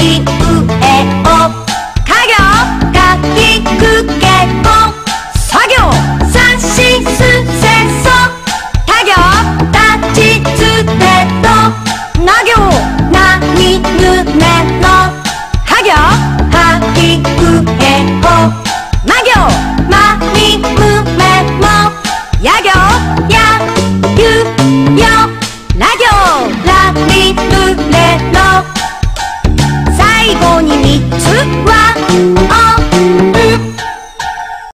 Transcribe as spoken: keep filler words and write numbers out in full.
いうえおか行かきくけこさ行さしすせそた行たちつてとな行なにぬね